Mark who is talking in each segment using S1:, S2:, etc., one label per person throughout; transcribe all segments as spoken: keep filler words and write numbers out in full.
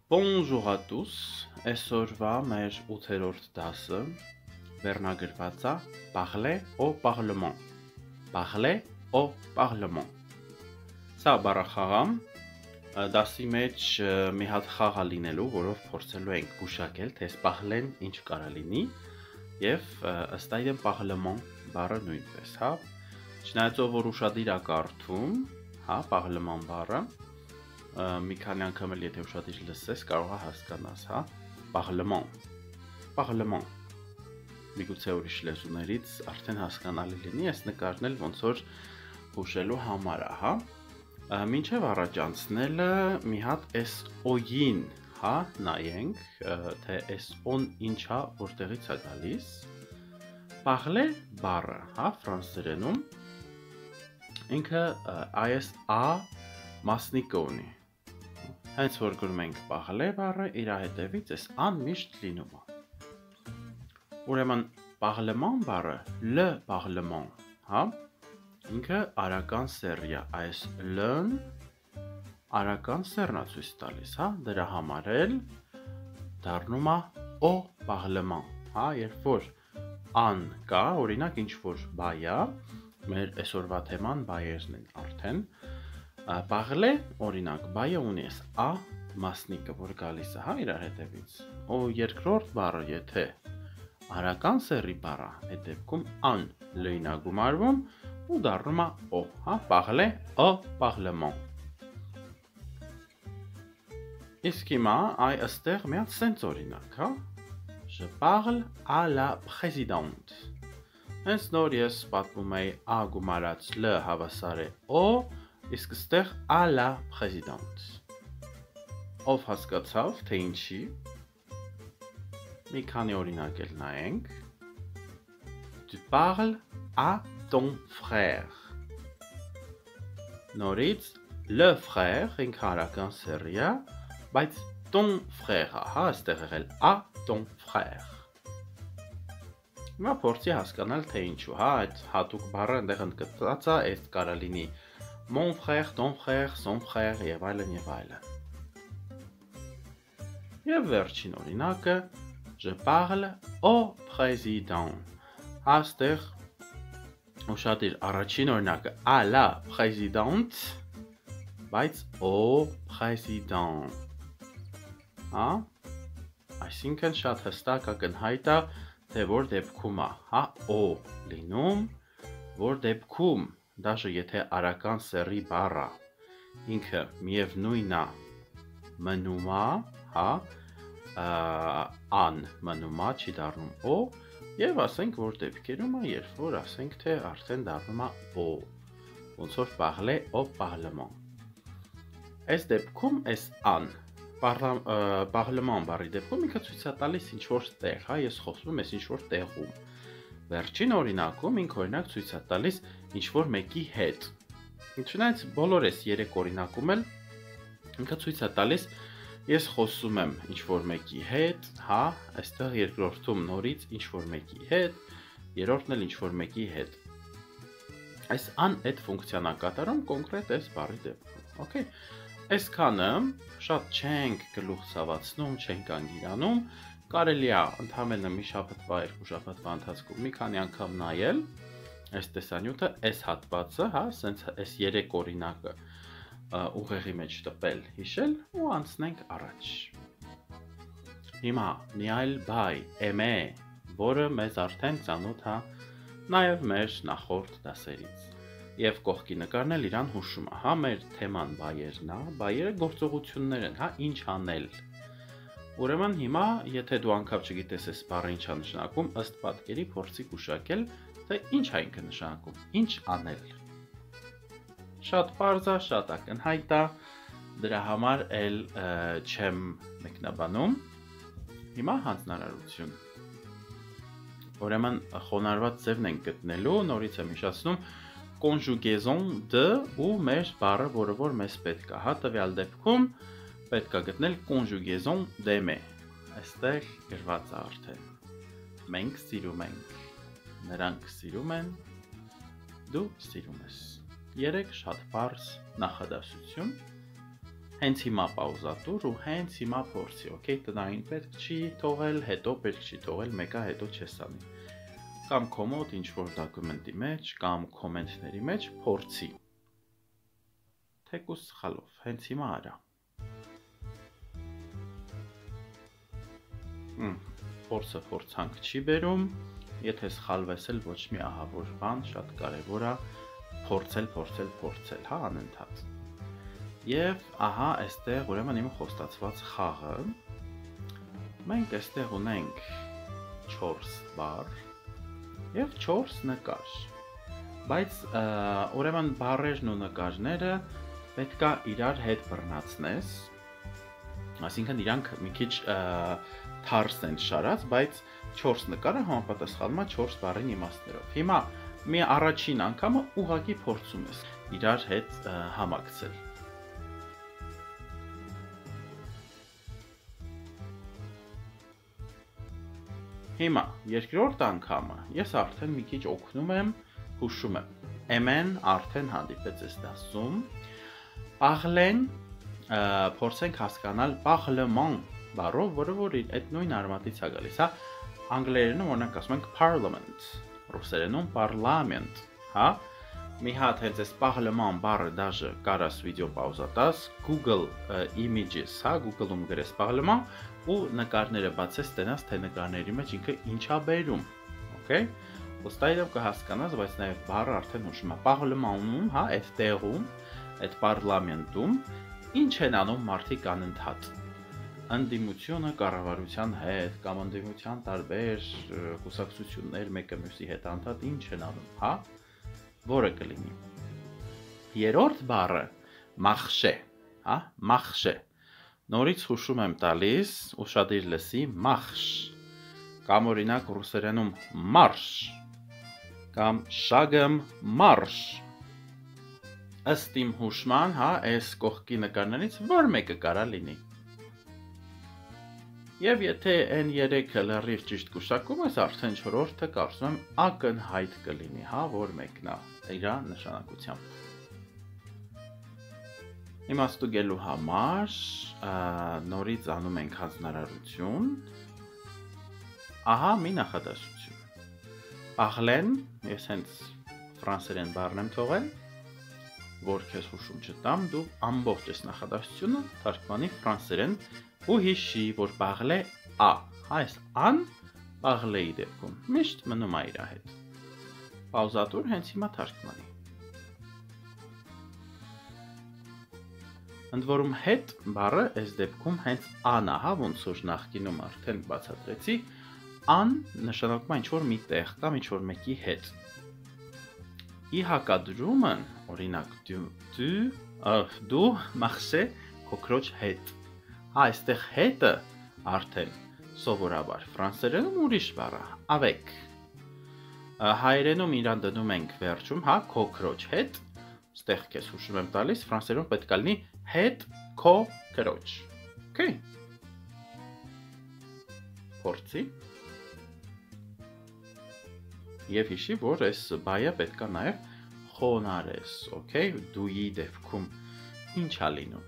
S1: Bonjour à tous, այսօրվա մեր ութերորդ դասը վերնագրված է parler au parlement, parler au parlement։ Սա բառախաղամ դասի մեջ մի հատ խաղ է լինելու, որով փորձելու ենք գուշակել, թե parler-ն ինչ կարա լինի, եւ ըստ այդմ parlement բառը նույնպես, հա։ Չնայած որ ուշադիր է կարդում, հա, parlement բառը, մի քանի անգամ էլ եթե ուշադիր լսես, կարող է հասկանաս, հա, parlement, parlement։ Միգուցե ուրիշ լեզուներից արդեն հասկանալի լինի, այս նկարն էլ ոնց որ հուշելու համար է, հա։ Մինչև առաջ անցնելը մի հատ այս օ-ին, հա, նայենք, թե այս օն ինչ է, որտեղից է գալիս։ Parler բառը, հա, ֆրանսերենում ինքը այս a մասնիկը ունի։ Հենց որ գրում ենք parler բառը, իր հետևից այս ան միշտ լինում է։ Ուրեմն parlement բառը, le parlement, հա, ինքը արական սեռի է, այս l-ն արական սեռն է ցույց տալիս, հա, դրա համար էլ դառնում է au parlement, հա, երբ որ ան կա, օրինակ ինչ որ բայ է, մեր այսօրվա թեման բայերն են արդեն, parler, օրինակ, բայը ունի այս a մասնիկը, որ գալիս է, հա, իր հետևից, ու երկրորդ բառը, եթե արական սեռի բառը, այդ դեպքում ան l-ին է գումարվում ու դառնում է au, հա, parler au parlement։ Իսկ հիմա այ ըստեղ մի հատ սենց օրինակ, հա, je parle à la présidente։ Հենց նոր ես պատմում էի a գումարած l հավասար է au, իսկ ստեղ à la présidente։ Ով հասկացավ, թե ինչի։ Մի քանի օրինակ էլ նայենք։ Tu parles à ton frère։ Նորից le frère ինքը արական սեռի է, բայց ton frère, հա, այստեղ եղել à ton frère։ Հիմա փորձի հասկանալ, թե ինչու, հա, այդ հատուկ բառը այնտեղ ընդգծած է, այս կարա լինի mon frère, ton frère, son frère եւ այլն եւ այլն։ Եվ վերջին օրինակը je parle au président։ Այստեղ ուշադիր առաջին օրինակը à la présidente, բայց au président։ Հա, այսինքն շատ հստակ ակնհայտ է, թե որ դեպքում է, հա, au լինում, որ դեպքում դաշը եթե արական սեռի բառը ինքը միևնույն է մնում է, հա, ան մնում է, չի դառնում au, եւ ասենք որ դեպքերում է, երբ որ ասենք թե արդեն դառնում է au, ոնց որ parler au parlement։ Այս դեպքում այս ան parlement բառի դեպքում ինքը ցույց է տալիս ինչ որ տեղ, հա, ես խոսում եմ ինչ որ տեղում։ Վերջին օրինակում ինքը օրինակ ցույց է տալիս ինչ որ մեկի հետ։ Չնայած բոլոր այս երեք օրինակում էլ ինքը ցույց է տալիս ես խոսում եմ ինչ որ մեկի հետ, հա, այստեղ երկրորդում նորից ինչ որ մեկի հետ, երրորդն էլ ինչ որ մեկի հետ։ Այս ան այդ ֆունկցիան է կատարում կոնկրետ այս բառի դեպքում, okay։ Այսքանը շատ չենք գլուխ ցավացնում, չենք անգիրանում, կարելի է ընդհանրապես մի շաբաթվա, երկու շաբաթվա ընթացքում մի քանի անգամ նայել այս տեսանյութը, այս հատվածը, հա, սենց այս երեք օրինակը ուղեղի մեջ տպել, հիշել ու անցնենք առաջ։ Հիմա մի այլ բայ, aimer, որը մեզ արդեն ծանոթ է նաև մեր նախորդ դասերից։ Եվ կողքի նկարն էլ իրան հուշում է, հա, մեր թեման բայերն է, բայերը գործողություններ են, հա, ինչ անել։ Ուրեմն հիմա, եթե դու անգամ չգիտես այս բառը ինչ է նշանակում, ըստ պատկերի փորձի գուշակել, թե ինչ է ինքը նշանակում, ինչ անել։ Շատ պարզ է, շատ ակնհայտ է, դրա համար էլ չեմ մեկնաբանում։ Հիմա հանձնարարություն։ Ուրեմն խոնարհված ձևն ենք գտնելու, նորից եմ հիշեցնում conjugaison de ու մեր բառը, որը որ մեզ պետք է, հա, տվյալ դեպքում պետք է գտնել conjugaison d'aimer։ Այստեղ գրված է արդեն։ Մենք սիրում ենք, նրանք սիրում են, դու սիրում ես։ Երեք շատ պարզ նախադասություն, Հենց հիմա պաուզատուր ու հենց հիմա փորձի, օքեյ, տնային պետք չի թողել, հետո պետք չի թողել, մեկը հետո չես անի։ Կամ քո մոտ ինչ-որ դոկումենտի մեջ, կամ կոմենտների մեջ փորձի։ Թեկուզ սխալով, հենց հիմա արա։ Փորձը փորձանք չի բերում, եթե սխալվես էլ ոչ մի ահավոր բան, շատ կարևոր է փորձել, փորձել, փորձել, հա, անընդհատ։ Եվ ահա այստեղ ուրեմն իմ խոստացված խաղը, մենք այստեղ ունենք չորս բառ եւ չորս նկար։ Բայց ուրեմն բառերն ու նկարները պետք է իրար հետ բռնացնես, այսինքն իրանք մի քիչ թարս են շարած, բայց չորս նկարը համապատասխանում է չորս բառին իմաստներով։ Հիմա մի առաջին անգամը ուղղակի փորձում ես իրար հետ համակցել։ Հիմա երկրորդ անգամը ես արդեն մի քիչ օգնում եմ, հուշում եմ։ Էմեն արդեն հանդիպեց այս դասում։ Parler, փորձենք հասկանալ parlement բառով, որը որ այդ նույն արմատից է գալիս, հա, անգլերենում օրինակ ասում ենք parliament, ռուսերենում parlament, հա, մի հատ հենց այս parlement բառը դաժե կարաս վիդեո պաուզատաս, Google Images, հա, Google-ում գրես parlement ու նկարները բացես, տենաս թե նկարների մեջ ինքը ինչա բերում, օքեյ, ոստայով կհասկանաս, բայց նաև բառը արդեն հուշում է parlement-ում, հա, այդ տեղում, այդ parlamentum, ինչ են անում մարդիկ անընդհատ։ Ընդդիմությունը կառավարության հետ կամ ընդդիմության տարբեր կուսակցություններ մեկը մյուսի հետ անդադ ինչ են անում, հա, որը կլինի։ Երրորդ բառը marcher, հա, marcher։ Նորից հուշում եմ տալիս, ուշադիր լսի, marche, կամ օրինակ ռուսերենում marche, կամ շագեմ marche։ Ըստ իմ հուշման, հա, այս կողքի նկարներից որ մեկը կարա լինի։ Եվ եթե այն երեքը լրիվ ճիշտ կուշակում ես, արդեն չորրորդը կարծում եմ ակնհայտ կլինի, հա, որ մեկն է իր նշանակությամբ։ Իմաստուգելու համար նորից անում ենք հանձնարարություն, ահա մի նախադասություն։ Parler, ես հենց ֆրանսերեն բառն եմ թողել, որ քեզ հուշում չտամ, դու ամբողջ այս նախադասությունը թարգմանի ֆրանսերեն ու հիշի, որ parler a, այս an parler-ի դեպքում միշտ մնում է իր հետ։ Պաուզատուր հենց հիմա թարգմանի։ Ընդ որում հետ բառը այս դեպքում հենց an է, հա, ոնց որ նախկինում արդեն բացատրեցի, an նշանակում է ինչ-որ մի տեղ կամ ինչ-որ մեկի հետ։ Ի հակադրումն, օրինակ դու, դու marcher քո քրոջ հետ։ Այստեղ հետը արդեն սովորաբար ֆրանսերենում ուրիշ բառ է, avec։ Հայերենում իրան դնում ենք վերջում, հա, քո քրոջ հետ, ստեղ քեզ հուշում եմ տալիս, ֆրանսերենում պետք է լինի հետ քո քրոջ։ Okay։ Փորձի։ Եվ հիշի, որ այս բայը պետք է նաև խոնարհես, okay, դուի դեպքում ինչ է լինում։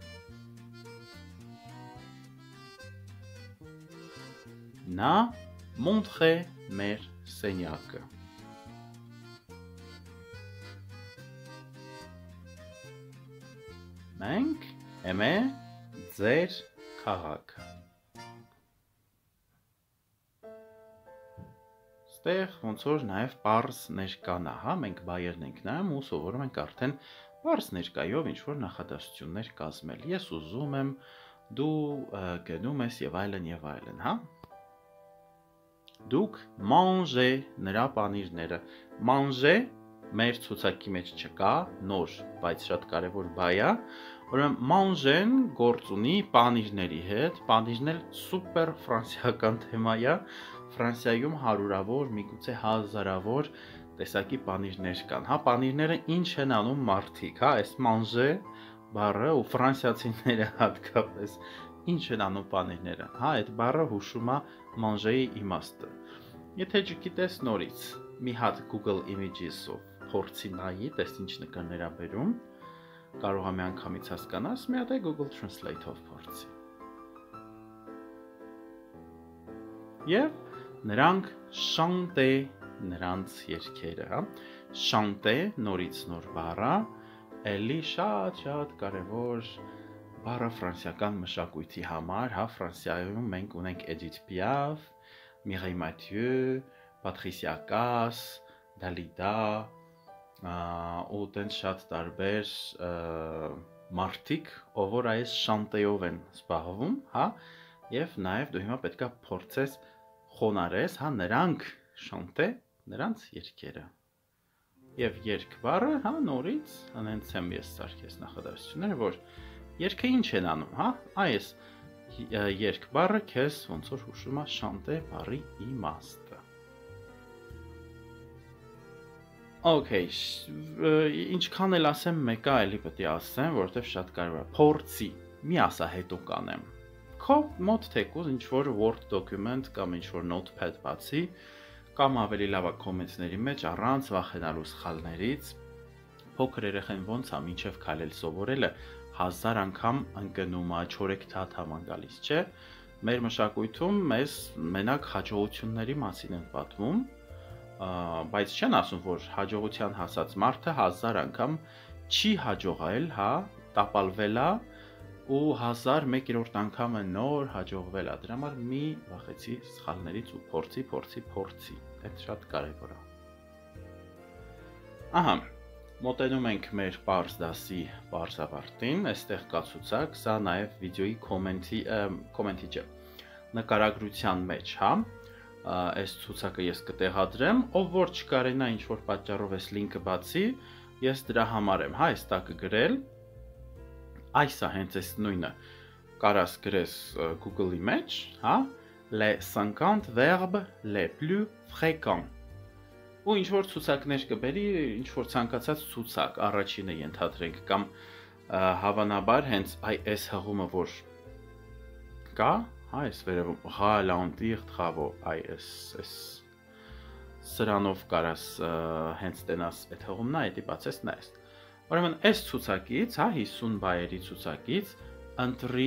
S1: Նա montre մեր սենյակը։ Մենք եմե ձեր քաղաքը։ Ստեղ ոնց որ նաև պարզ ներկան է, հա, մենք բայերն ենք նայում ու սովորում ենք արդեն պարզ ներկայով ինչ-որ նախադասություններ կազմել։ Ես ուզում եմ, դու գնում ես եւ այլն եւ այլն, հա։ Դուք manger նրա պանիրները։ Manger մեր ցուցակի մեջ չկա, նոր, բայց շատ կարևոր բայ է։ Ուրեմն manger-ն գործ ունի պանիրների հետ, պանիրն էլ սուպեր ֆրանսիական թեմա է։ Ֆրանսիայում հարյուրավոր, միգուցե հազարավոր տեսակի պանիրներ կան, հա, պանիրները ինչ են անում մարդիկ, հա, այս manger բառը ու ֆրանսիացիները հատկապես ինչ են անում պանիրները, հա, այդ բառը հուշում է manger-ի իմաստը։ Եթե չգիտես նորից, մի հատ Google Images-ով փորձի նայի, տես ինչ նկարներ ա բերում, կարող եմ անգամից հասկանաս, մի հատ է Google Translate-ով փորձի։ Եվ նրանք chanter, նրանց երգերը, հա։ Chanter, նորից նոր բառը, էլի շատ-շատ կարևոր բառը ֆրանսիական մշակույթի համար, հա, Ֆրանսիայում մենք ունենք Edith Piaf, Mireille Mathieu, Patricia Cass, Dalida, ու տենց շատ տարբեր մարդիկ, ով որ այս շանտեով են զբաղվում, հա, եւ նաեւ դու հիմա պետքա փորձես խոնարհես, հա, նրանք շանտե, նրանց երգերը։ Եվ երգ բառը, հա, նորից հենց եմ ես սարքես նախադասությունները, որ երգը ինչ են անում, հա, այս երգ բառը քեզ ոնց որ հուշում է շանտե բառի իմաստը։ Okay, ինչքան էլ ասեմ, մեկը էլի պետք է ասեմ, որովհետև շատ կարևոր է։ Փորձի, մի ասա հետո կանեմ։ Քո մոտ թեկուզ ինչ որ Word document կամ ինչ որ notepad բացի, կամ ավելի լավ է կոմենտների մեջ առանց վախենալու սխալներից, փոքր երեխան ոնց է մինչև քայլել սովորելը հազար անգամ ընկնում է, չորեքթաթ համան գալիս, չէ։ Մեր մշակույթում մեզ մենակ հաջողությունների մասին են պատմում, բայց չեն ասում, որ հաջողության հասած մարդը հազար անգամ չի հաջողել, հա, տապալվել է ու հազար մեկերորդ անգամը նոր հաջողվել է։ Դրա համար մի վախեցի սխալներից ու փորձի, փորձի, փորձի։ Այդ շատ կարևոր է։ Ահա, մոտենում ենք մեր պարզ դասի պարզ ավարտին, այստեղ կա ցուցակ, սա նաև վիդեոյի կոմենտի, կոմենտի չէ, նկարագրության մեջ, հա, այս ցուցակը ես կտեղադրեմ, ով որ չկարենա ինչ որ պատճառով այս լինքը բացի, ես դրա համար եմ, հա, այս տակը գրել, այս է հենց այս նույնը, կարաս գրես Google-ի մեջ, հա, les cinquante verbes les plus fréquents, ու ինչ որ ցուցակներ կբերի, ինչ որ ցանկացած ցուցակ, առաջինը ենթադրենք, կամ հավանաբար հենց այս հղումը, որ կա, հա, այս վերևում, ralentir travaux, այս, այս, սրանով կարաս հենց տենաս այդ հղումն է, հետի բացես նայես։ Ուրեմն այս ցուցակից, հա, հիսուն բայերի ցուցակից ընտրի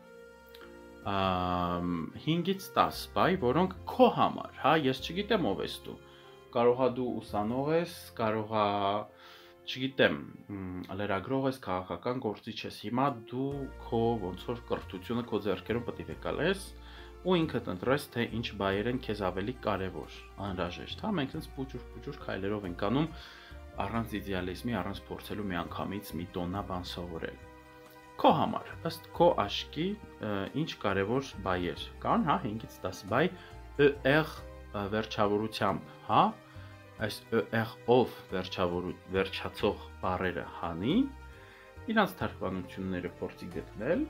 S1: հինգից տաս բայ, որոնք քո համար, հա, ես չգիտեմ ով ես դու, կարող է դու ուսանող ես, կարող է, չգիտեմ, լրագրող ես, քաղաքական գործիչ ես, հիմա դու քո ոնց որ կրթությունը քո ձեռքերում պետք է կալես ու ինքդ ընտրես, թե ինչ բայեր են քեզ ավելի կարևոր, անհրաժեշտ, հա, մենք այնպես փուճուր-փուճուր քայլերով ենք անում առանց իդեալիզմի, առանց փորձելու միանգամից մի տոննա բան սովորել։ Քո համար, ըստ քո աչքի, ինչ կարևոր բայեր կան, հա, հինգից տասը բայ er վերջավորությամբ, հա, այս er-ով վերջացող բառերը հանի, իրանց թարգմանությունները փորձի գտնել,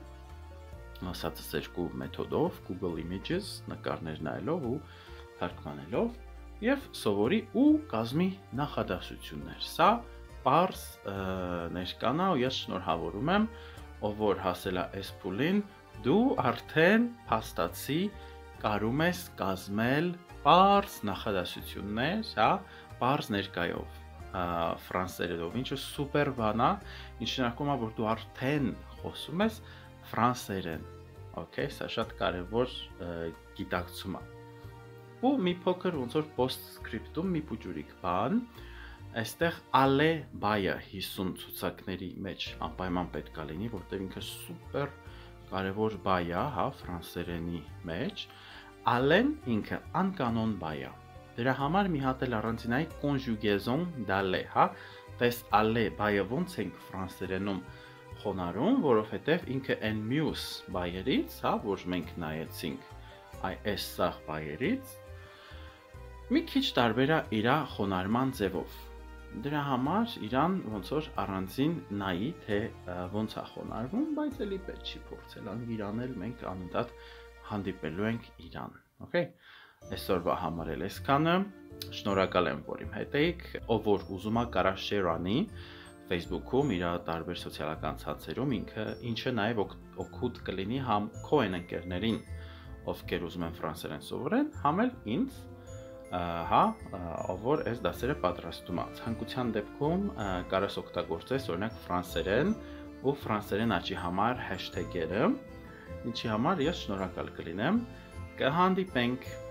S1: ասածս երկու մեթոդով, Google Images, նկարներ նայելով ու թարգմանելով, և սովորի ու կազմի նախադասություններ։ Սա պարզ ներկանա ու ես շնորհավորում եմ, ով որ հասել է այս փուլին, դու արդեն փաստացի կարում ես կազմել պարզ նախադասություններ, հա, պարզ ներկայով, ֆրանսերենով, ինչը սուպեր բան է, ինչը նշանակում է, որ դու արդեն խոսում ես ֆրանսերեն, okay, սա շատ կարևոր գիտակցում է։ Ու մի փոքր ոնց որ post-script-ում մի փուճուրիկ բան, այստեղ ale բայը հիսուն ցուցակների մեջ անպայման պետք է լինի, որտեղ ինքը սուպեր կարևոր բայ է, հա, ֆրանսերենի մեջ, ale-ն ինքը անկանոն բայ է։ Դրա համար մի հատ էլ առանցինայի conjugaison d'aller, հա, տես ale բայը ոնց ենք ֆրանսերենում խոնարհում, որովհետև ինքը այն մյուս բայերից, հա, որ մենք նայեցինք, այս սաղ բայերից, մի քիչ տարբեր է իր խոնարհման ձևով։ Դրա համար իրան ոնց որ առանձին նայի, թե ոնց է խոնարհվում, բայց էլի պետք չի փորձել անգիրանել, մենք անընդհատ հանդիպելու ենք իրան, okay։ Այսօրվա համար էլ այսքանը, շնորհակալ եմ, որ իմ հետ էիք, ով որ ուզում է կարա share անի Facebook-ում, իր տարբեր սոցիալական ցանցերում, ինքը ինչը նաև օգուտ կլինի համ քո այն ընկերներին, ովքեր ուզում են ֆրանսերեն սովորեն, համ էլ ինձ, հա, ով որ այս դասերը պատրաստում է։ Ցանկության դեպքում կարաս օգտագործես օրինակ ֆրանսերեն ու ֆրանսերեն աճի համար հեշթեգերը, ինչի համար ես շնորհակալ կլինեմ։ Կհանդիպենք